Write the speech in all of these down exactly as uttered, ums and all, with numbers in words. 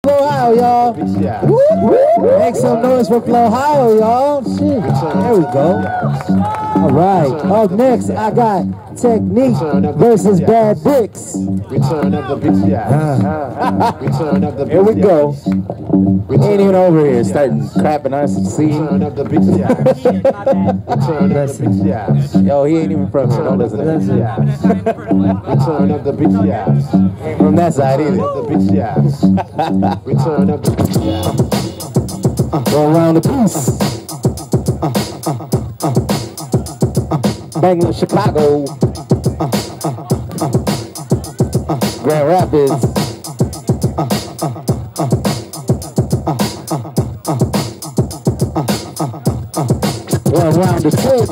Ohio, y'all. Make some noise for Ohio, y'all. Shit. There we go. All right. Up next, I got Technique versus Bad Bricks. Return of the bitch, yeah. Return of the bitch. Here we go. We ain't even over here starting crapping us and seeing. Return of the bitch, yeah. Return of the bitch, yeah. Yo, he ain't even from here. Don't listen to this. Return of the bitch, yeah. Ain't from that side either. The bitch, yeah. Return of the bitch, yeah. Go around the piece. Banging Chicago. Grand Rapids. Go around the clip.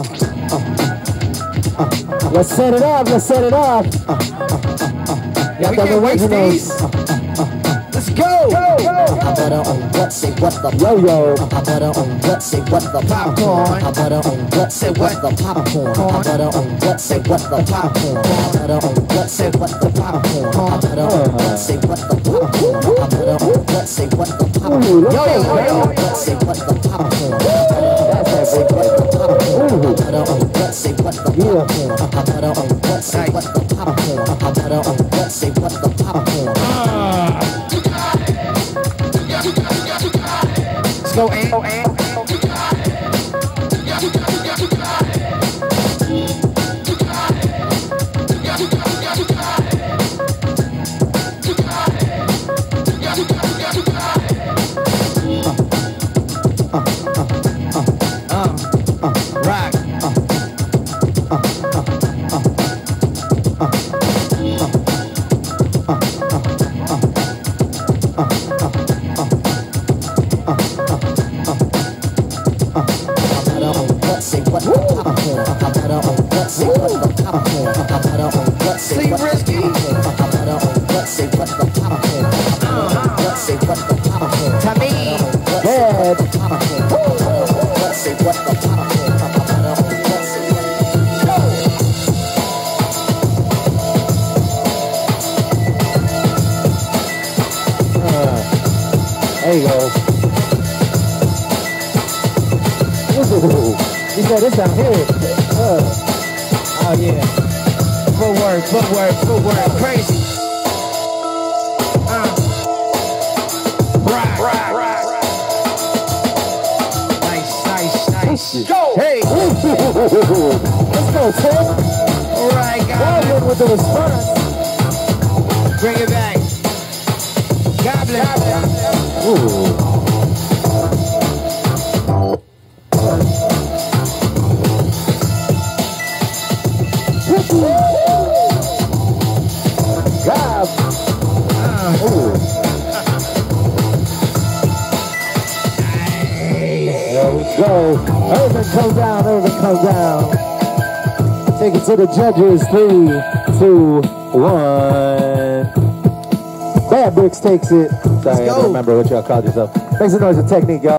Let's set it off. Let's set it off. Yeah, we can't waste these. Let's go. Go, go, I butter on what? Say what the yo yo. I butter on what? Say what the popcorn. I butter on what? Say what the popcorn. I butter on what? Say what the popcorn. I butter on what? Say what the popcorn. I butter on what? Say what the popcorn. I butter on what? Say what the popcorn. Yo I yo butter on what? Say what the popcorn. Say what the popcorn. I butter on what? Say what the popcorn. I butter on what? Say what the popcorn. I butter on what? Say what the popcorn. Let's go, and go, and rock. Say what the popcorn. I butter on what? Say what the popcorn. I butter on what? Say what the popcorn. I butter on what? Say what the popcorn. I butter on what? Say what the popcorn. Tommy. Bad. What? Say what the popcorn. I butter on what? Say what the There you go. Ooh. He said this out here. Uh. Oh yeah. Footwork, footwork, footwork, crazy. Uh. Rock, rock, rock. Nice, nice, nice. Go. Hey. Let's go, Tim. All right, Well guys. done with the response. Bring it back. Goblin. Ooh. God. Uh. Ooh. There we go. Irvin, come down. Irvin, come down. Take it to the judges. Three, two, one. Bad Bricks takes it. Sorry, I don't remember what y'all called yourself. Make some noise for Technique, y'all.